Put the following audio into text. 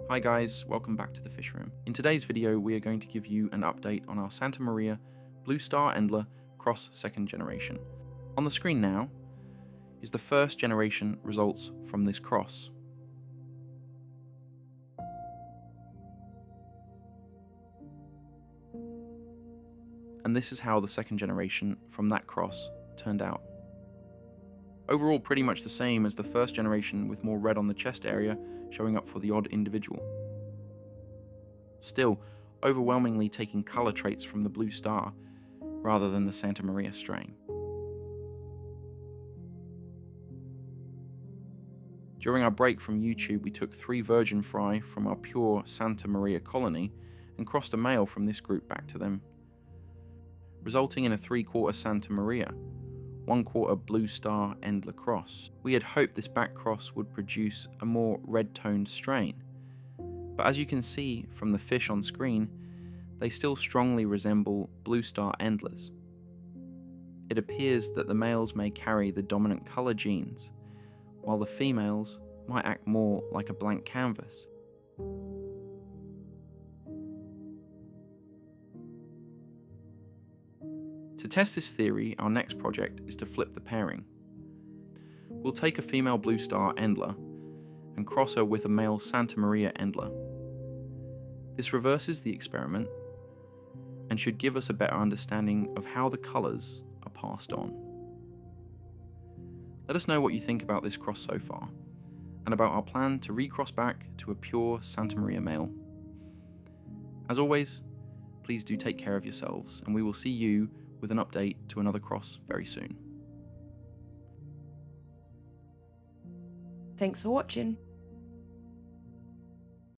Hi guys, welcome back to the Fish Room. In today's video we are going to give you an update on our Santa Maria Blue Star Endler cross second generation. On the screen now is the first generation results from this cross. And this is how the second generation from that cross turned out. Overall pretty much the same as the first generation, with more red on the chest area showing up for the odd individual. Still, overwhelmingly taking colour traits from the Blue Star rather than the Santa Maria strain. During our break from YouTube, we took 3 virgin fry from our pure Santa Maria colony and crossed a male from this group back to them, resulting in a 3/4 Santa Maria, 1/4 Blue Star Endler cross. We had hoped this back cross would produce a more red-toned strain, but as you can see from the fish on screen, they still strongly resemble Blue Star Endlers. It appears that the males may carry the dominant colour genes, while the females might act more like a blank canvas. To test this theory, our next project is to flip the pairing. We'll take a female Blue Star Endler and cross her with a male Santa Maria Endler. This reverses the experiment and should give us a better understanding of how the colours are passed on. Let us know what you think about this cross so far, and about our plan to recross back to a pure Santa Maria male. As always, please do take care of yourselves, and we will see you with an update to another cross very soon. Thanks for watching.